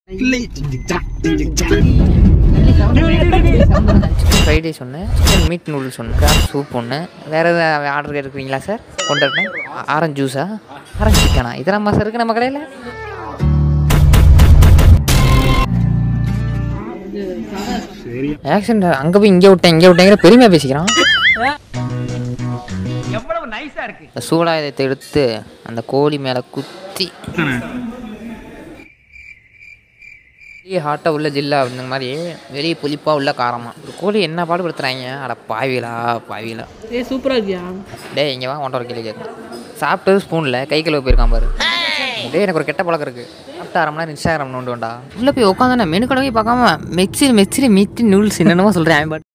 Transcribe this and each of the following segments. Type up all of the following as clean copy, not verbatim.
Fried rice ஒன்று, chicken meat noodles ஒன்று, crab soup ஒன்று. வேறு எதாவது ஆர்டர் எடுக்கிறீங்களா சார்? கொண்டு வரேன். ஆரஞ்சு ஜூஸா? ஆரஞ்சு சிக்கனா? இதெல்லாம் மாதம் இருக்குது நம்ம கடையில். ஆக்சிடென்ட் அங்கே போய் இங்கே விட்டேங்கிற பெருமையாக பேசிக்கிறான். எவ்வளவு நைஸா இருக்கு. சூடாயுதத்தை எடுத்து அந்த கோழி மேலே குத்தி வெளியே ஹாட்டாக உள்ள ஜில்லா அப்படிங்கிற மாதிரி வெளியே புளிப்பாக உள்ள காரமாக ஒரு கோழி என்ன பாடுபடுத்துறாங்க. அட பாவிலா. சூப்பராக இருக்கியா? டே இங்கே வா, 1.5 கேள்வி கேட்கும். சாப்பிட்டது ஸ்பூனில் கை கழுவு போயிருக்கான் பாரு. டே எனக்கு ஒரு கெட்ட பழக்கம் இருக்குது. சாப்பிட்டு 1/2 மணி நேரம் இன்ஸ்டாகிராம் நோண்டு வேண்டா. உள்ளே போய் உட்காந்து மெனு கடவை பார்க்காம மெச்சிரி மீட் நூடுல்ஸ் என்னென்னமோ சொல்கிறேன். பட்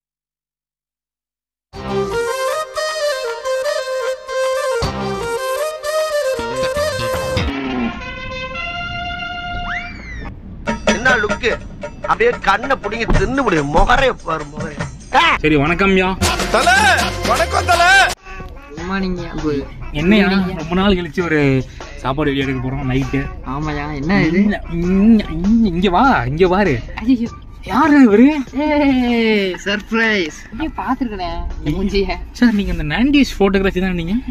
என்ன லுக்கு அப்படியே கண்ணை புடிங்கி தின்னு விடு. முகரே பாரு முகரே. சரி வணக்கம்யா. தல வணக்கம் தல. என்னையா ரொம்ப நாள் கழிச்சு ஒரு சாப்பாடு வெளியே எடுக்க போறோம் நைட்டு. ஆமாயா, என்ன இது? இங்க பாரு. யாரு இவரு? சர்ப்ரைஸ். நீ பாத்துருக்கேன் சார். நீங்க இந்த 90s போட்டோகிராஃபி தான் நீங்க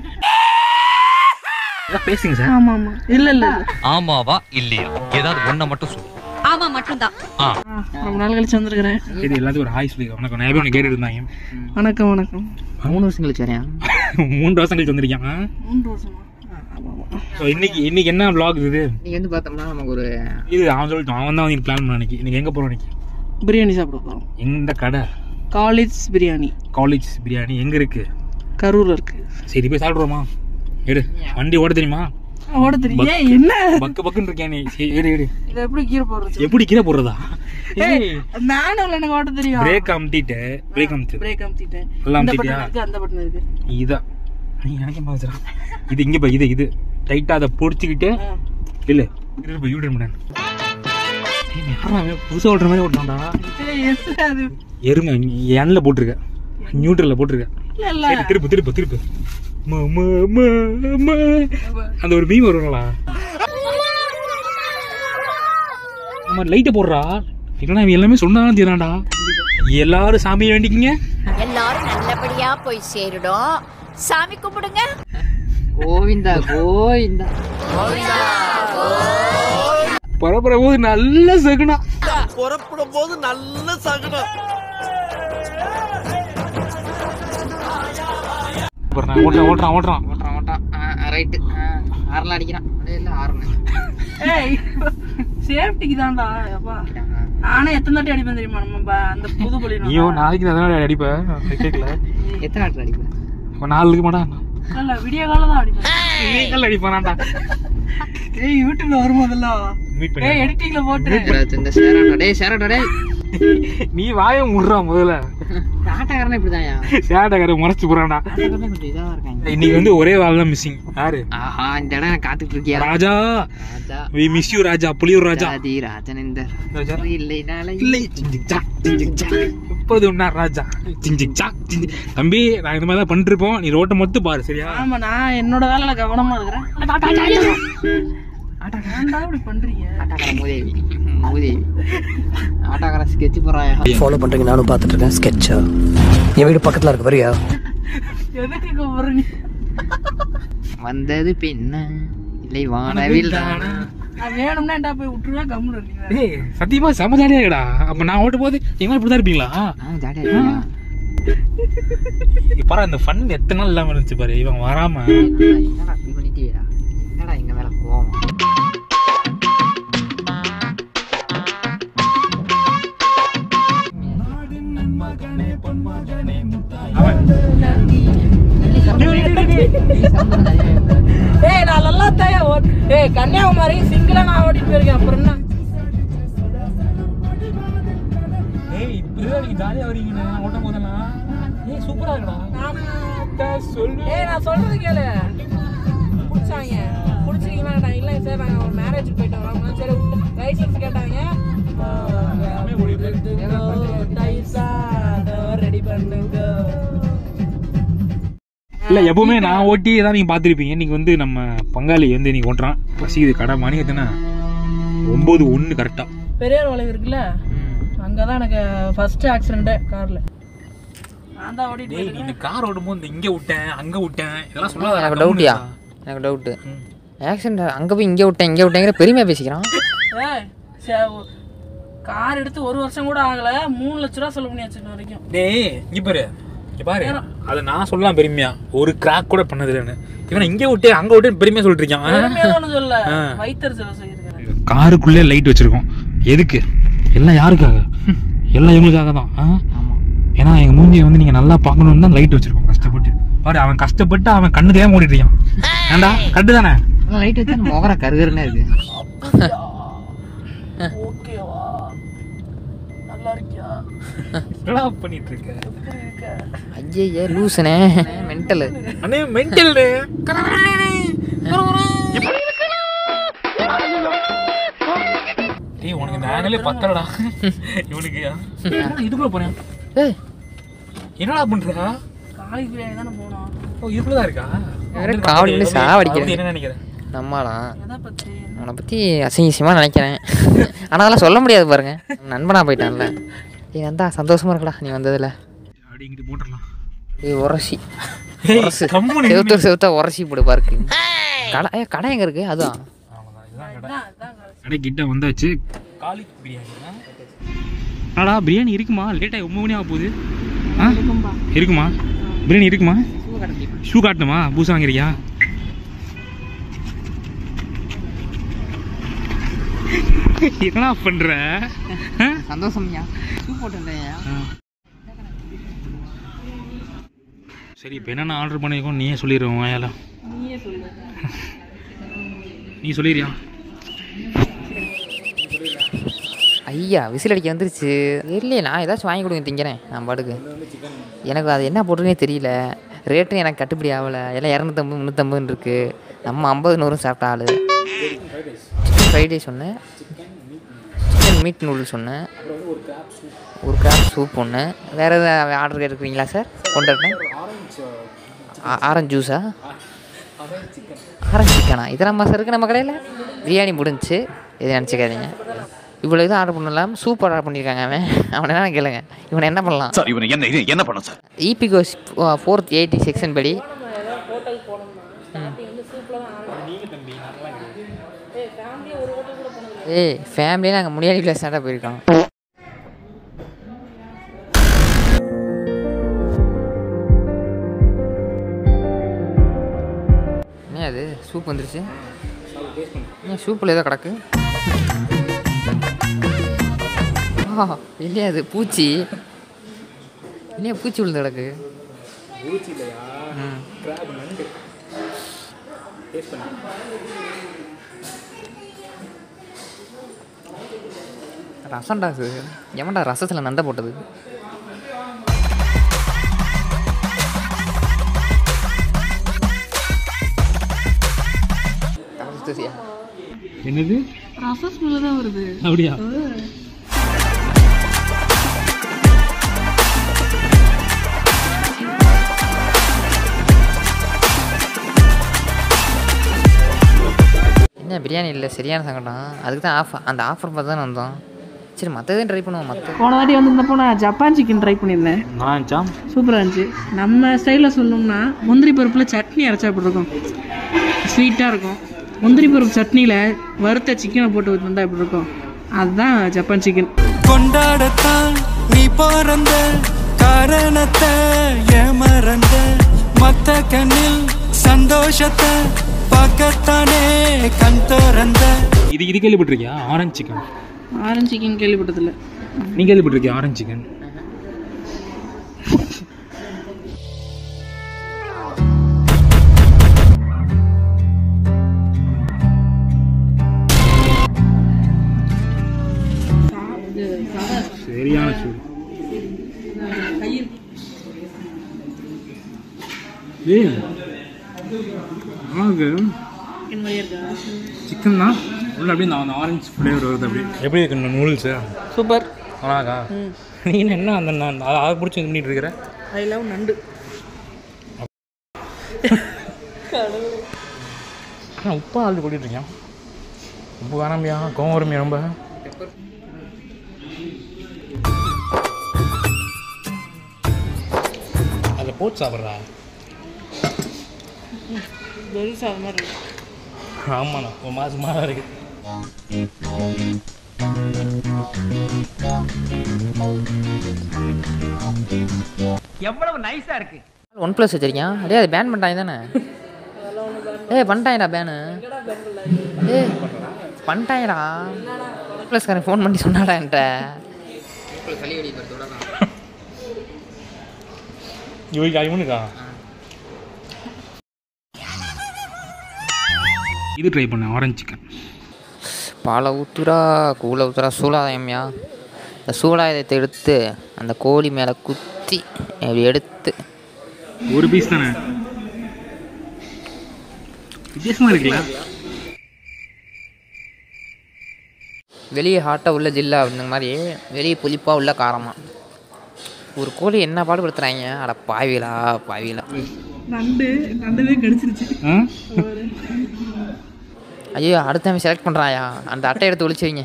பேசுங்க சார். ஆமா ஆமா. இல்ல ஆமாவா இல்லையா ஏதாவது ஒண்ண மட்டும் சொல்லு. ஆமா மட்டும்தான். ரொம்ப நாள் கழிச்சு வந்திருக்கிறேன். இது எல்லாத்துக்கும் ஒரு ஹாய் சொல்லி வணக்கம். நிறைய பேர் கேட்டு இருந்தாங்க. வணக்கம். 3 வருஷம் கழிச்சு வரேன். 3 வருஷம் கழிச்சு வந்திருக்காங்க. 3 வருஷமா? இன்னைக்கு என்ன vlog இது? நீங்க வந்து பார்த்தோம்னா நமக்கு ஒரு இது அவன் சொல்லிட்டான். அவன் தான் வந்து பிளான் பண்ண. இன்னைக்கு எங்க போறோம்? இன்னைக்கு பிரியாணி சாப்பிட போறோம். எந்த கடை? காலேஜ் பிரியாணி எங்க இருக்கு? கரூர்ல இருக்கு. சரி போய் சாப்பிடுவோமா? எடு. வண்டி ஓட தெரியுமா? ஓட தெரியும். என்ன பக்குன்னு இருக்கேன் நீ? எடு. இத எப்படி கீரை போடுறது? எப்படி கீரை போடுறதா? மேனுவல் எனக்கு ஓட தெரியும். பிரேக் அமுத்திட்டேன். எல்லாம் அமுத்திட்டியா? அந்த பட்டன் இருக்கு. இதா நீ எனக்கு பாத்துறா. இது இங்க போய் இது டைட்டா அதை பொடிச்சுக்கிட்டு இல்ல போய் யூட்டர் பண்ணேன். புதுசா ஓட்டுற மாதிரி ஓட்டான்டா. எருமை எண்ணில் போட்டிருக்க, நியூட்ரல்ல போட்டிருக்க. திருப்பு அந்த ஒரு மீன் வருங்களா? நம்ம லைட்டை போடுறா. இல்லைன்னா எல்லாமே சொன்னாலும் தீராண்டா. எல்லாரும் சாமியை வேண்டிக்கிங்க. எல்லாரும் நல்லபடியா போய் சேருடும். சாமி கும்பிடுங்க. கோவிந்தா. புறப்படும் போது நல்ல சகுனம். ஓட்டுறான். ரைட்டு. ஆறலாம் அடிக்கிறான். சேஃப்டிக்கு தான்டா. நானே எத்தனை தாட்டி அடிப்பேன் தெரியுமா? நம்ம அந்த புது பள்ளி. ஐயோ நாளைக்கு நான் அடிப்பேன். கேட்கல எத்தனை ஆட்கள் அடிப்பேன்? 4 மாட்டா. இல்ல விடிய காலம் தான் அடிப்பேன். அடிப்பானாண்டா. யூடியூப்ல வரும்போதெல்லாம் எடிட்டிங்ல போட்டு சேரட்டா. நீ வாய முடுறா முதல்ல. ஆட்டக்காரனா இப்படிதான்யா. சேட்டக்காரன் முறைச்சு போறான்டா. இன்னைக்கு வந்து ஒரே ஆள் தான் மிஸ்ஸிங். யாரு? ஆஹா, இந்த இடம் நான் காத்துட்டு இருக்கியா? ராஜா. we miss you ராஜா. புலியூர் ராஜா. ராஜனேந்தர் எப்போது உன்னா ராஜா. தம்பி நான் இந்த மாதிரி தான் பண்ணிட்டு இருப்போம். நீ ரோட்டை மட்டும் பாரு சரியா? ஆமா, நான் என்னோட வேலையில கவனமா இருக்கிறேன். ஃபாலோ பண்றீங்க, நானும் பார்த்துட்டு இருக்கேன். ஸ்கெட்சா என் வீடு பக்கத்துல இருக்கு, வரியா? வந்தது பின்ன இல்லை வானவில் வேணும்னா போய் விட்டுருவா. கம்முன்னு சத்தியமா செம ஜாலியா இருக்கடா. அப்ப நான் ஓட்டும் போது எங்க இப்படிதான் இருப்பீங்களா? பாரு அந்த ஃபன் எத்தனை நாள் இல்லாம இருந்துச்சு பாரு. இவன் வராம என்னடா எங்க மேல கோவம்? நான் நல்லா தாயா கன்னியாகுமரி சிங்கிளா நான் ஓடிட்டு போயிருக்கேன். அப்புறம் என்ன இப்படிதான் நீங்க ஜாலியா வரீங்க ஓட்டும் போதெல்லாம். சூப்பரா இருக்கா. நான் சொல்றது கேளு. பிடிச்சாங்க பிடிச்சிங்கன்னா இல்லை சார் நாங்கள் ஒரு மேரேஜுக்கு போயிட்டு வரோம். சரி லைசன்ஸ் கேட்டாங்க. ரெடி பண்ணுங்க. இல்ல எப்பவுமே நான் ஓட்டி தான் நீங்க பாத்துருப்பீங்க. நீங்க வந்து நம்ம பங்காளி வந்து நீங்க ஓட்டுறான். பசிக்குது கடை மணி எத்தனை? 9:01 கரெக்டா. பெரியார் வளைவு இருக்குல்ல, அங்கே தான் எனக்கு ஃபர்ஸ்ட் ஆக்சிடென்ட்டே காரில். நான் தான் ஓடிட்டு டேய் இந்த கார் ஓடும்போது இங்கே விட்டேன் அங்கே விட்டேன் இதெல்லாம் சொல்லாத. எனக்கு டவுட்டியா, எனக்கு டவுட்டு. ஆக்சிடென்ட் அங்கே போய் இங்கே விட்டேங்கிற பெருமையாக பேசிக்கிறான். கார் எடுத்து 1 வருஷம் கூட ஆகலை, 3 லட்ச ரூபா செலவு பண்ணி வச்சுருந்த வரைக்கும். டேய் இங்கே பாரு அதை நான் சொல்லலாம் பெருமையா, ஒரு கிராக் கூட பண்ணதில்லைன்னு. இவன் இங்கே விட்டு அங்கே விட்டு பெருமையாக சொல்லிட்டு இருக்கான். ஒன்றும் சொல்ல, வைத்தர் செலவு செய்யிருக்கேன். காருக்குள்ளே லைட் வச்சிருக்கோம். எதுக்கு? எல்லாம் யாருக்காக? எல்லாம் இவங்களுக்காக தான். ஏன்னா எங்கள் மூஞ்சியை வந்து நீங்கள் நல்லா பார்க்கணுன்னு தான் லைட் வச்சிருக்கோம் கஷ்டப்பட்டு. பாரு அவன் கஷ்டப்பட்டு அவன் கண்ணுக்கு ஏன் ஓடிட்டு இருக்கான். ஏண்டா கட்டு தானே லைட் வச்சு முகர கருகருன்னு இருக்கு. ஓகேவா, நல்லா இருக்கியா, என்னடா பண்ணிட்டு இருக்க? ஐயே லூசுனே, மென்டலு அண்ணே மென்டல். ஏய் உனக்கு இந்த ஆங்கிலே பத்தலடா இவனுக்கு. இதுக்குள்ள போறேன். ஏய் என்னடா பண்றா? காலேஜ் பிரியாணி தானே போனோம். ஓ இதுக்குள்ளதான் இருக்கா? காவடி பண்ணி சாவடிக்கிறேன். என்ன நினைக்கிறேன்? நம்மளாம் எதை பற்றி? அவனை பற்றி அசிங்கசியமாக நினைக்கிறேன். ஆனால் அதெல்லாம் சொல்ல முடியாது பாருங்க, நண்பனாக போயிட்டான்ல. ஏ வந்தா சந்தோஷமா இருக்கடா நீ வந்ததில்ல. அப்படி இங்கிட்டு போட்டுடலாம். ஏய் உரசி செவுத்தா உரசி போடு பார்க்கு. கடை எங்கே இருக்குது? அதுதான் கடை கிட்ட வந்தாச்சு. காலி பிரியாணி. ஆடா பிரியாணி இருக்குமா? லேட்டாக 9 மணி ஆக போகுது. இருக்குமா பிரியாணி? இருக்குமா? ஷூ காட்டணுமா? பூசா வாங்கிறியா? என்ன பண்ற? சந்தோஷம்யா, ஷூ போட்டுயா. சரி இப்போ என்னென்ன ஆர்டர் பண்ணியிருக்கோம் நீயே சொல்லிடுவோம். வாயால நீ சொல்லிடுறியா? ஐயா விசில் அடிக்க வந்துருச்சு. இல்லையே நான் ஏதாச்சும் வாங்கி கொடுங்க திங்கிறேன் நான் பாட்டுக்கு. எனக்கு அது என்ன போட்டுருன்னே தெரியல, ரேட்டும் எனக்கு கட்டுப்படி ஆகலை. எல்லாம் 250 350 இருக்குது. நம்ம 50 100 சாப்பிட்ட ஆள். சிக்கன் ஃப்ரைட் ரைஸ் சொன்னேன், சிக்கன் மீட் நூடுல்ஸ் சொன்னேன், ஒரு கிராப் சூப் ஒன்று. வேறு எதாவது ஆர்டர் கேட்டுருக்கீங்களா சார்? கொண்டு வரேன். ஆரஞ்சு ஜூஸா? ஆரஞ்சு சிக்கனா? இதெல்லாம் மாதம் இருக்குது நம்ம கடையில். பிரியாணி முடிஞ்சிச்சு, எது நினச்சிக்காதீங்க. இவ்வளோ இதுவும் ஆர்டர் பண்ணலாம். சூப் ஆர்டர் பண்ணியிருக்காங்க. அவனை என்ன கேளுங்க, இவனை என்ன பண்ணலாம் சார்? இவனை என்ன பண்ணலாம் சார்? இபிகோ 480 செக்ஷன் படி ஹோட்டல் போனோம்னா ஸ்டார்டிங் வந்து சூப்பில் தான் ஆரம்பிக்கும். ஃபேமிலியாக ஒரு ஹோட்டல் கூட போனது. ஏய் ஃபேமிலியாக நாங்கள் முனியாடி பிளேஸ் தான் போயிருக்கோம். என்ன அது சூப் வந்துருச்சு? ஏன் சூப்பில் ஏதோ கிடக்கு? இல்லையா அது பூச்சி? இல்லையா பூச்சி விழுந்து கிடக்கு? ரசம்டா சார். எவன்டா ரசத்தில் நண்டை போட்டது? என்னது ரசம் ஸ்மெல்லு தான் வருது. அப்படியா? என்ன பிரியாணி இல்லை, சரியான சங்கடம். அதுக்கு தான் அந்த ஆஃபர் பார்த்து தான் வந்தோம். சரி மற்றதையும் ட்ரை பண்ணுவோம். போன வாட்டி வந்திருந்தப்போ நான் ஜப்பான் சிக்கன் ட்ரை பண்ணியிருந்தேன். சூப்பராக இருந்துச்சு. நம்ம ஸ்டைலில் சொல்லணும்னா முந்திரி பருப்பில் சட்னி அரைச்சா அப்படி இருக்கும், ஸ்வீட்டாக இருக்கும். முந்திரி பருப்பு சட்னியில் வறுத்த சிக்கனை போட்டு வந்தால் எப்படி இருக்கும், அதுதான் ஜப்பான் சிக்கன். கொண்டாடத்தான் நீ பிறந்த காரணத்தை ஏமறந்த மத்த கண்ணில் சந்தோஷத்தை பார்க்கத்தானே கண் திறந்த. இது கேள்விப்பட்டிருக்கியா? Orange chicken. ஆரஞ்சு சிக்கன் கேள்விப்பட்டதில்லை. நீ கேள்விப்பட்டிருக்கியா ஆரஞ்சு சிக்கன்? சரியான சூடு. சிக்கன் தான் உள்ள அப்படியே அந்த ஆரஞ்சு ஃப்ளேவர் வருது. அப்படி எப்படி இருக்கு நூடுல்ஸு? சூப்பர். ஆனாக்கா நீ என்ன அந்த அதை பிடிச்சி பண்ணிட்டு இருக்கிற? ஐ லவ் நண்டு. உப்பா ஆல்ரெடி போட்டுட்டு இருக்கேன். ரொம்ப வேணாமியா, கோவம் வருமியா ரொம்ப. அதில் போட்டு சாப்பிட்றா. பெருசா அது மாதிரி இருக்கு. ஆமாண்ணா, ஒரு மாதமாக இருக்கு. எவ்வளவு நைஸா இருக்கு. OnePlus வச்சிருக்கேன். அடே அது பேன் பண்ணிட்டாங்க தானே? பண்ணிட்டாங்கடா பேனு. பண்ணிட்டாங்கடா. OnePlusகாரன் ஃபோன் பண்ணி சொன்னாடா என்கிட்ட. இவனுக்கா இது ட்ரை பண்ணேன், ஆரஞ்சு சிக்கன். பாலை ஊற்றுறா, கூழை ஊற்றுறா, சூடாயம்யா. இந்த சூடாயத்தை எடுத்து அந்த கோழி மேலே குத்தி அப்படி எடுத்து ஒரு பீஸ் தானே, வித்தியாசமாக இருக்குல்ல. வெளியே ஹாட்டாக உள்ள ஜில்லா அப்படிங்கிற மாதிரி வெளியே புளிப்பாக உள்ள காரமாக ஒரு கோழி என்ன பாடுபடுத்துகிறாங்க. அட பாவிலா பாவிலா. நண்டவே கடிச்சிருச்சு. ஐயோ அடுத்த செலக்ட் பண்ணுறாயா, அந்த அட்டை எடுத்து ஒழிச்சு வைங்க.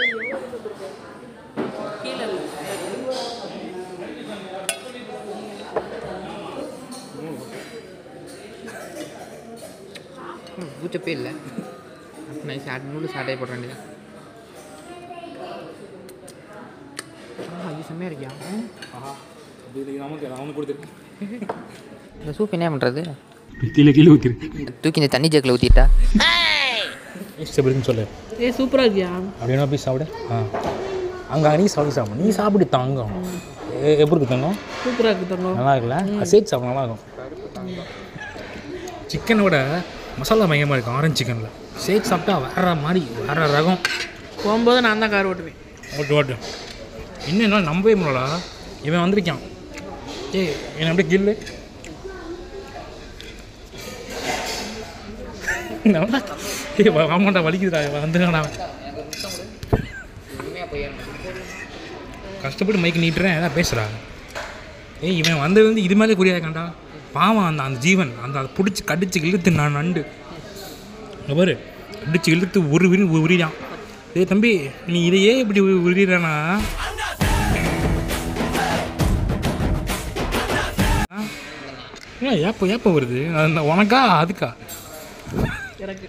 பூச்சப்பே இல்லை. நைஸ் நூடுல்ஸ் ஆட்டை போட வேண்டியது. ஐயோ செம்மையாக இருக்கியா. இந்த சூப் என்ன பண்ணுறது? கீழே ஊற்றிருக்கு, தூக்கி இந்த தண்ணி ஜக்கில் ஊற்றிட்டா சொல்லு. சூப்பராக இருக்கியா அப்படின்னா போய் சாப்பிடு. அங்கே நீ சாப்பிடு, நீ சாப்பிடு தாங்கும். எப்படி இருக்கு தங்கம்? சூப்பராக இருக்கு தங்கம். நல்லா இருக்குல்ல, சேர்த்து சாப்பிட நல்லா இருக்கும். சிக்கனோட மசாலா மையமாக இருக்கும் ஆரஞ்சு சிக்கனில். சேர்த்து சாப்பிட்டா வேற மாதிரி வேற ரகம். போகும்போது நான் தான் கார் ஓட்டுவேன். ஓட்டு இன்னும் என்னால் நம்பவே முடியலா. இவன் வந்திருக்கான். என்னை அப்படியே கில்லு. ஆமாண்டா வலிக்குதுடா, வந்துடா. கஷ்டப்பட்டு மைக்கு நீட்டுறேன், ஏதாவது பேசுகிறா. இவன் வந்தது வந்து இது மேலே குறியாக்காண்டா. பாவம் அந்த ஜீவன் அந்த அதை பிடிச்சி கடிச்சு இழுத்து நான் நண்டு பாரு பிடிச்சி இழுத்து உரிடான். தம்பி நீ இதையே இப்படி உரிடானா? ஏப்ப வருது உனக்கா அதுக்கா? எனக்கு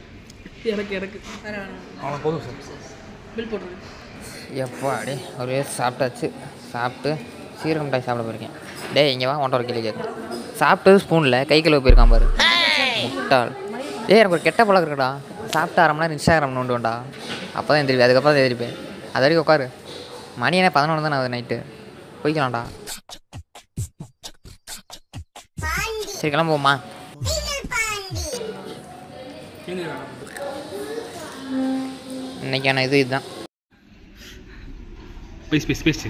அவனை போதும் சார், பில் போட்டுருக்கு. எப்போ அப்படியே ஒரே சாப்பிட்டாச்சு. சாப்பிட்டு சீரகம் மிட்டாய் சாப்பிட போயிருக்கேன். இங்கே வா, 1.5 கிலோ கேட்கும். சாப்பிட்டு ஸ்பூனில் கை கழுவ போயிருக்கான் பாரு முட்டாள். எனக்கு ஒரு கெட்ட பழக்கம் இருக்குடா. சாப்பிட்டு 1/2 மணி நேரம் இன்ஸ்டாகிராம் நோண்டுவேன்டா. அப்போ தான் எந்திரிப்பேன். அதுக்கப்புறம் தான் எதிர்ப்பேன். அது வரைக்கும் உட்காரு. மணி என்ன 11 தானே ஆகுது நைட்டு. போய்க்கலாம்டா. சரி கிளம்புவோம்மா. இன்னைக்கான இதுதான். பேசு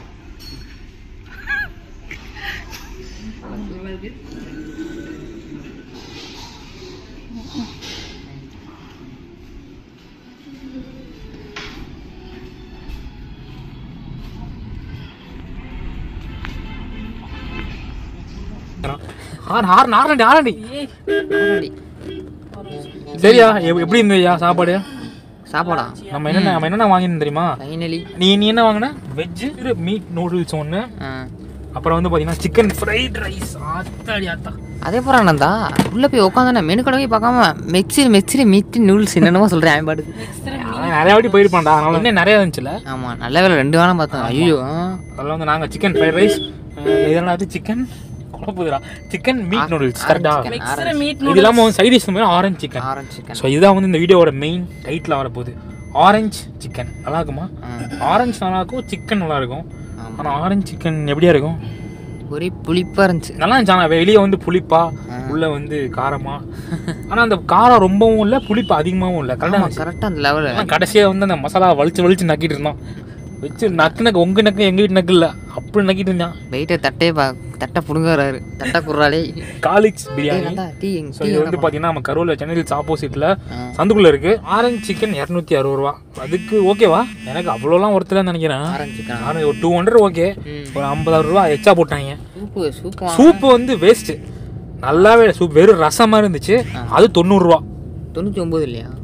சரியா? எப்படி இருந்ததுயா சாப்பாடு? சாப்பாடா நம்ம என்னென்ன வாங்கினோம் தெரியுமா? ஃபைனலி நீ என்ன வாங்கின? வெஜ்ஜு மீட் நூடுல்ஸ் ஒன்று, அப்புறம் வந்து பார்த்தீங்கன்னா சிக்கன் ஃப்ரைட் ரைஸ். ஆத்தா அதே போகிறான்டா. உள்ளே போய் உட்காந்தானே மெனு கடவை பார்க்காம மெக்ஸில் மீட் நூடுல்ஸ் என்னென்னமோ சொல்கிறேன். அவன் பாட்டுக்கு நிறையா வாட்டி போயிருப்பான்டா. அதனால இன்னும் நிறையா இருந்துச்சுல. ஆமாம் நல்ல வேலை 2 வாரம் பார்த்தோம். ஐயோ அதில் வந்து நாங்கள் சிக்கன் ஃப்ரைட் ரைஸ், இதெல்லாம் வந்து சிக்கன் குழப்புதுரா, சிக்கன் மீட் நூடுல்ஸ். கரெக்டா? இது இல்லாமல் side dish orange chicken. So இதுதான் வந்து இந்த வீடியோவோட மெயின் டைட்டில் வரப்போகுது. ஆரஞ்சு சிக்கன் நல்லா இருக்குமா? ஆரஞ்சு நல்லா இருக்கும், சிக்கன் நல்லா இருக்கும். ஆனால் ஆரஞ்சு சிக்கன் எப்படியா இருக்கும்? ஒரே புளிப்பாக இருந்துச்சு. நல்லா இருந்துச்சு. ஆனால் வெளியே வந்து புளிப்பா, உள்ள வந்து காரமா. ஆனால் அந்த காரம் ரொம்பவும் இல்லை, புளிப்பு அதிகமாகவும் இல்லை. கரெக்டாக அந்த லெவலில். கடைசியாக வந்து அந்த மசாலா வலிச்சு நக்கிட்டு இருந்தான். வச்சு நக்கு உங்க நக்கு எங்கள் வீட்டு நக்கு இல்லை, அப்படி நக்கிட்டு இருந்தான். வெயிட்டை தட்டை புடுங்குறாரு. தட்டை குர்றாலே காலிக்ஸ் பிரியாணி. ஸோ இது வந்து பார்த்தீங்கன்னா நம்ம கரூரில் சென்னை ஹில்ஸ் ஆப்போசிட்டில் சந்துக்குள்ளே இருக்குது. ஆரஞ்சு சிக்கன் 260 ரூபா. அதுக்கு ஓகேவா? எனக்கு அவ்வளோலாம் ஒருத்தர் நினைக்கிறேன். ஒரு 200 ஓகே. ஒரு 50 ரூபா எக்ஸ்ட்ரா போட்டாங்க. சூப்பு வந்து வேஸ்ட்டு. நல்லாவே சூப் வெறும் ரசமாக இருந்துச்சு. அது 90 ரூபா. 99 இல்லையா?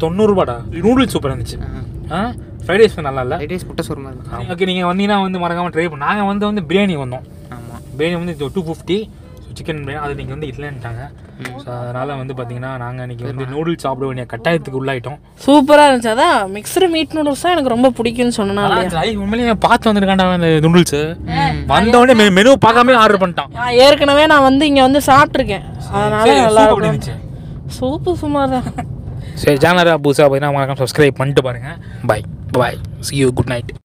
90 ரூபாடா. நூடுல்ஸ் சூப்பராக இருந்துச்சு. ஃப்ரைட் ரைஸ் நல்லா இல்லை. ஃப்ரைட் ரைஸ் முட்டை சோறு மாதிரி இருக்கும். ஓகே, நீங்கள் வந்தீங்கன்னா வந்து மறக்காமல் ட்ரை பண்ணு. நாங்கள் வந்து பிரியாணி வந்தோம். ஆமாம், பிரியாணி வந்து 250 சிக்கன் பிரியாணி. அது நீங்கள் வந்து இல்லைன்ட்டாங்க. ஸோ அதனால் வந்து பார்த்தீங்கன்னா நாங்கள் இன்றைக்கி வந்து நூடுல்ஸ் சாப்பிட வேண்டிய கட்டாயத்துக்கு உள்ளாயிட்டோம். சூப்பராக இருந்துச்சு. அதான் மிக்சடு மீட் நூடுல்ஸ் தான் எனக்கு ரொம்ப பிடிக்கும்னு சொன்னா. உண்மையிலேயே பார்த்து வந்துருக்காண்டா அந்த நூடுல்ஸு. வந்தோடனே மெனு பார்க்காம ஆர்டர் பண்ணிட்டான். ஏற்கனவே நான் வந்து இங்கே வந்து சாப்பிட்ருக்கேன், அதனால நல்லா இருந்துச்சு. சூப்பு சுமார் தான். சரி, சேனல் புதுசாக பார்த்தீங்கன்னா மறக்காம சப்ஸ்கிரைப் பண்ணிட்டு பாருங்கள். Bye bye, see you, good night.